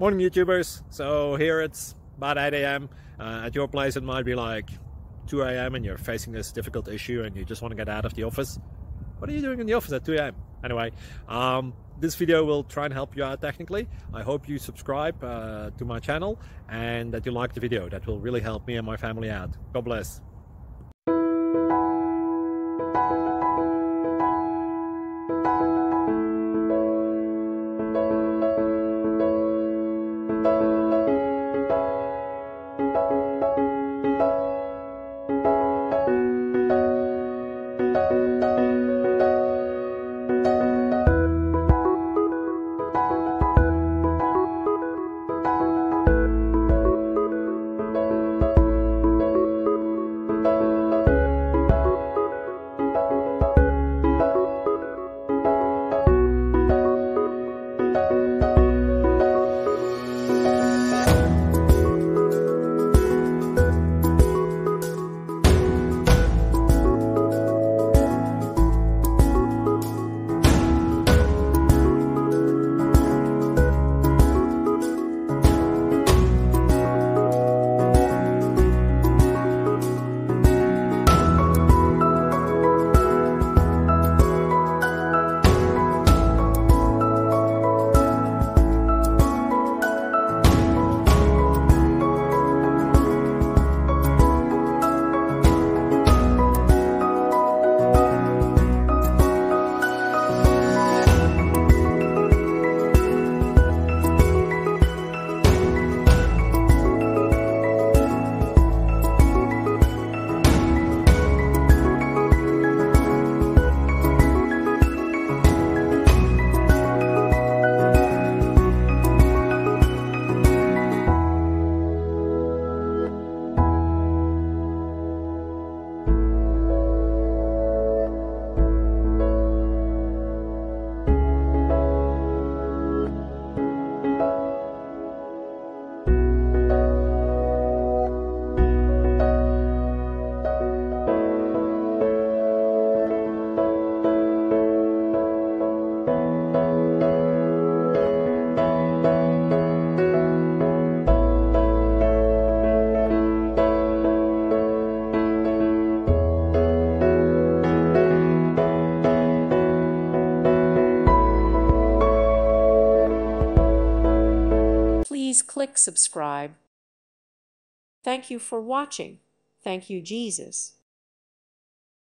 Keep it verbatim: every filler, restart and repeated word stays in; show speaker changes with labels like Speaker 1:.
Speaker 1: Morning YouTubers. So here it's about eight A M Uh, at your place it might be like two A M and you're facing this difficult issue and you just want to get out of the office. What are you doing in the office at two A M? Anyway, um, this video will try and help you out technically. I hope you subscribe uh, to my channel and that you like the video. That will really help me and my family out. God bless.
Speaker 2: Please click subscribe. Thank you for watching. Thank you, Jesus.